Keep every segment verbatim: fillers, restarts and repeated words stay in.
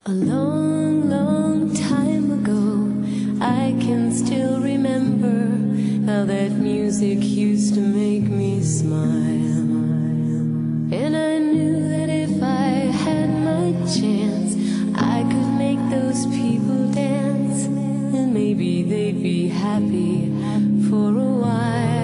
A long, long time ago, I can still remember how that music used to make me smile. And I knew that if I had my chance, I could make those people dance, and maybe they'd be happy for a while.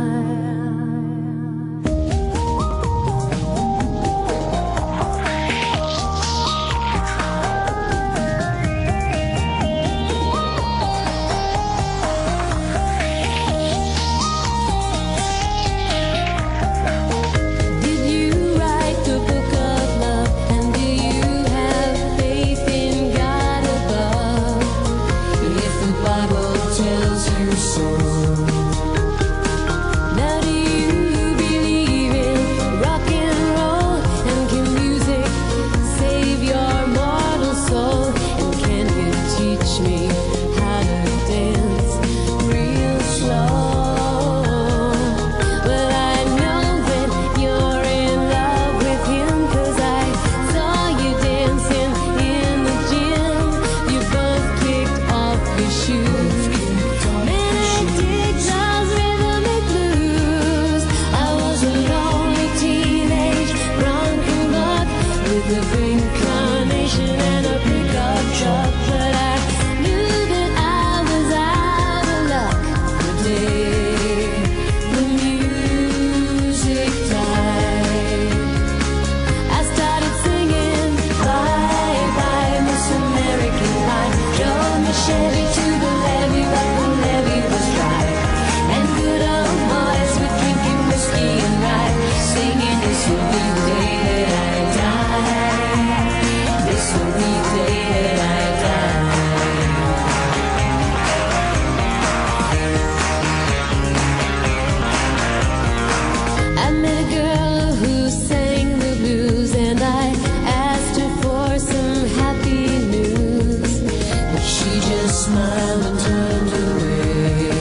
Smiled and turned away.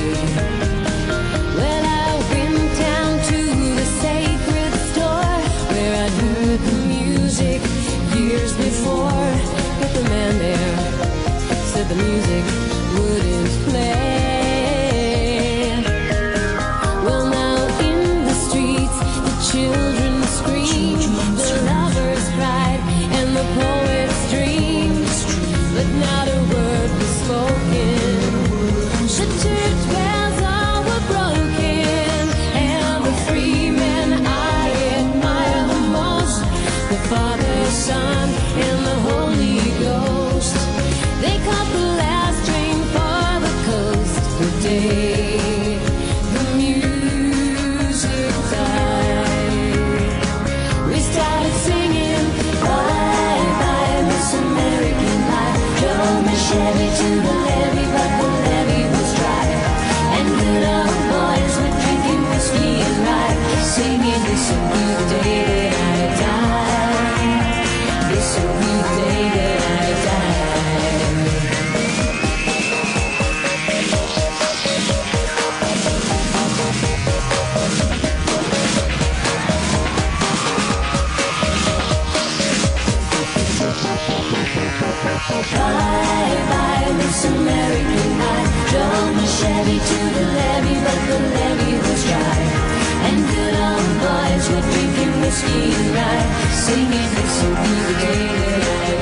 Well, I went down to the sacred store where I'd heard the music years before, but the man there said the music wouldn't play. Well, now in the streets the children screamed, the lovers cried, and the poets dreamed, but not a word was spoken. The church bells all were broken, and the free men I admire the most, the Father, Son, and the Holy Ghost. They caught the last train for the coast the day the music died. We started singing, bye bye Miss American Life. Drove my Chevy to the levee, but the levee was dry, and good old boys were drinking whiskey and rye, singing, this will be the day that I die. This will be the day that I die. Bye bye Miss American Life. Drove my Chevy to the levee, but the levee was dry, and good old boys were drinking whiskey and rye, singing, this will be the day that I